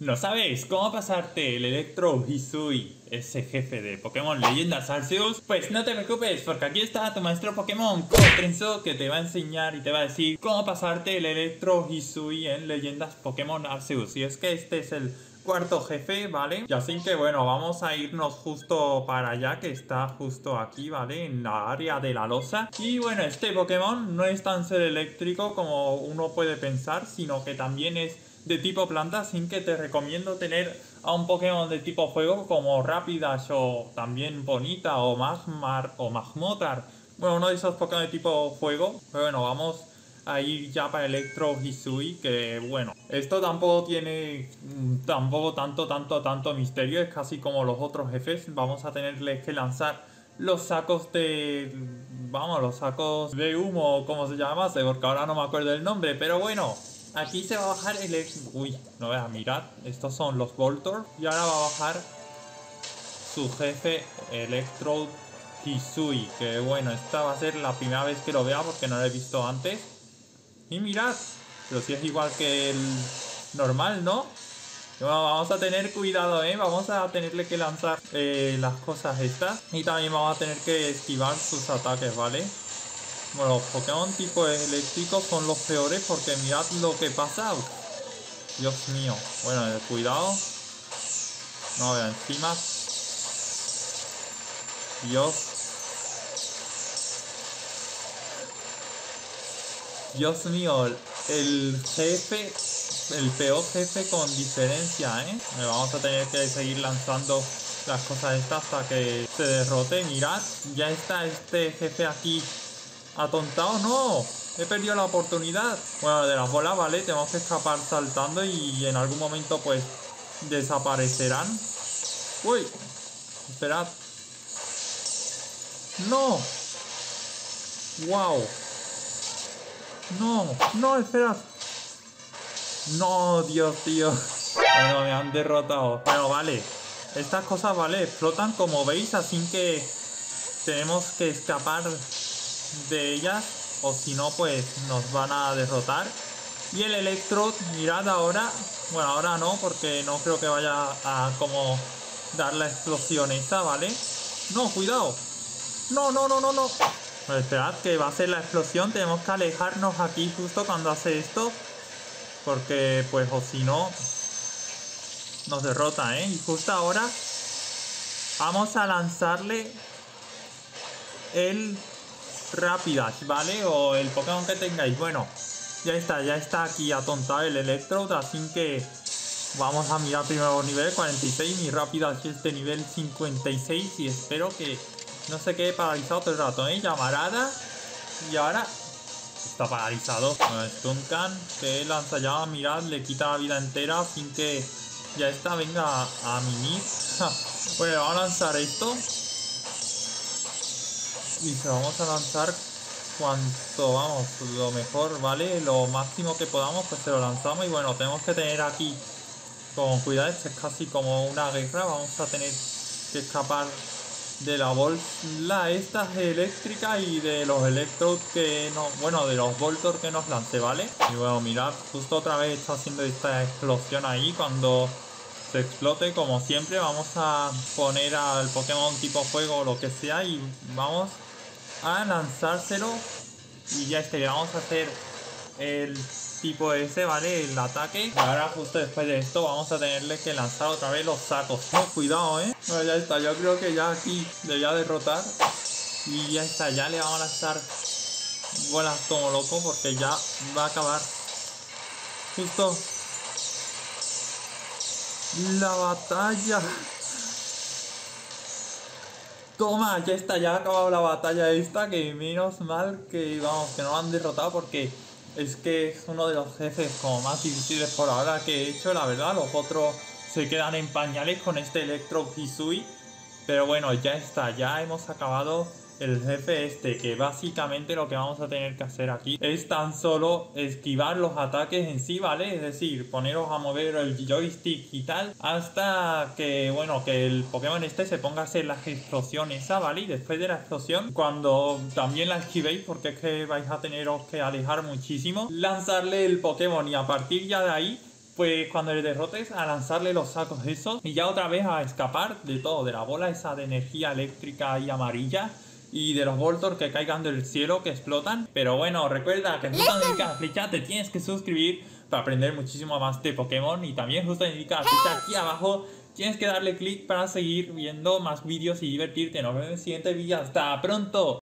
¿No sabes cómo pasarte el Electro Hisui, ese jefe de Pokémon Leyendas Arceus? Pues no te preocupes, porque aquí está tu maestro Pokémon, Trenzo, que te va a enseñar y te va a decir cómo pasarte el Electro Hisui en Leyendas Pokémon Arceus. Y es que este es el cuarto jefe, ¿vale? Y así que bueno, vamos a irnos justo para allá, que está justo aquí, ¿vale? En la área de la losa. Y bueno, este Pokémon no es tan ser eléctrico como uno puede pensar, sino que también es de tipo planta, así que te recomiendo tener a un Pokémon de tipo fuego como Rapidash o también Bonita o Magmar o Magmotar. Bueno, uno de esos Pokémon de tipo fuego. Pero bueno, vamos a ir ya para Electro Hisui, que bueno, esto tampoco tiene tampoco tanto misterio, es casi como los otros jefes. Vamos a tenerles que lanzar los sacos de... vamos, los sacos de humo, como se llamase, porque ahora no me acuerdo el nombre, pero bueno. Aquí se va a bajar el... Uy, no veas, mirad. Estos son los Voltorb. Y ahora va a bajar su jefe Electro Hisui. Que bueno, esta va a ser la primera vez que lo vea porque no lo he visto antes. Y mirad. Pero si es igual que el normal, ¿no? Bueno, vamos a tener cuidado, ¿eh? Vamos a tenerle que lanzar las cosas estas. Y también vamos a tener que esquivar sus ataques, ¿vale? Bueno, los Pokémon tipo eléctricos son los peores porque mirad lo que pasa. Uf, Dios mío. Bueno, cuidado. No, encima. Dios. Dios mío, el jefe, el peor jefe con diferencia, ¿eh? Vamos a tener que seguir lanzando las cosas estas hasta que se derrote. Mirad, ya está este jefe aquí. ¡Atontado! ¡No! He perdido la oportunidad. Bueno, de las bolas, ¿vale? Tenemos que escapar saltando y en algún momento pues desaparecerán. ¡Uy! Esperad. ¡No! ¡Wow! ¡No! ¡No! Esperad. ¡No! Dios, tío. Bueno, me han derrotado. Bueno, vale. Estas cosas, ¿vale? Explotan como veis, así que tenemos que escapar de ellas, o si no pues nos van a derrotar. Y el Electrode, mirad ahora, bueno, ahora no, porque no creo que vaya a como dar la explosión esa, ¿vale? No, cuidado. No, no, no, no, no. Pues esperad que va a ser la explosión. Tenemos que alejarnos aquí justo cuando hace esto, porque pues o si no nos derrota, ¿eh? Y justo ahora vamos a lanzarle el Rapidash, ¿vale? O el Pokémon que tengáis. Bueno, ya está aquí atontado el Electrode, así que vamos a mirar primero nivel 46. Mi Rapidash es de nivel 56 y espero que no se quede paralizado todo el rato, ¿eh? Llamarada. Y ahora está paralizado. Bueno, Stunkan, que lanza llama, mirad, le quita la vida entera, sin que ya está, venga a mimir. Bueno, vamos a lanzar esto. Y se lo vamos a lanzar cuanto, vamos, lo mejor, ¿vale? Lo máximo que podamos, pues se lo lanzamos. Y bueno, tenemos que tener aquí con cuidado, es casi como una guerra. Vamos a tener que escapar de la bola esta eléctrica y de los Electrodes que no... bueno, de los Voltorb que nos lance, ¿vale? Y bueno, mirad, justo otra vez está haciendo esta explosión ahí. Cuando se explote, como siempre, vamos a poner al Pokémon tipo fuego o lo que sea y vamos a lanzárselo. Y ya vamos a hacer el tipo ese, ¿vale? El ataque. Y ahora justo después de esto vamos a tenerle que lanzar otra vez los sacos. No, cuidado, ¿eh? Bueno, ya está, yo creo que ya aquí debería derrotar. Y ya está, ya le vamos a lanzar bolas como loco porque ya va a acabar justo la batalla. Toma, ya está, ya ha acabado la batalla esta, que menos mal que, vamos, que no lo han derrotado porque es que es uno de los jefes como más difíciles por ahora que he hecho, la verdad. Los otros se quedan en pañales con este Electro Hisui. Pero bueno, ya está, ya hemos acabado el jefe este, que básicamente lo que vamos a tener que hacer aquí es tan solo esquivar los ataques en sí, ¿vale? Es decir, poneros a mover el joystick y tal hasta que, bueno, que el Pokémon este se ponga a hacer la explosión esa, ¿vale? Y después de la explosión, cuando también la esquivéis, porque es que vais a teneros que alejar muchísimo, lanzarle el Pokémon y a partir ya de ahí pues cuando le derrotes a lanzarle los sacos esos y ya otra vez a escapar de todo, de la bola esa de energía eléctrica y amarilla y de los Voltor que caigan del cielo que explotan. Pero bueno, recuerda que justo donde indica la flecha te tienes que suscribir para aprender muchísimo más de Pokémon, y también justo donde indica la flecha aquí abajo tienes que darle clic para seguir viendo más vídeos y divertirte. Nos vemos en el siguiente vídeo. ¡Hasta pronto!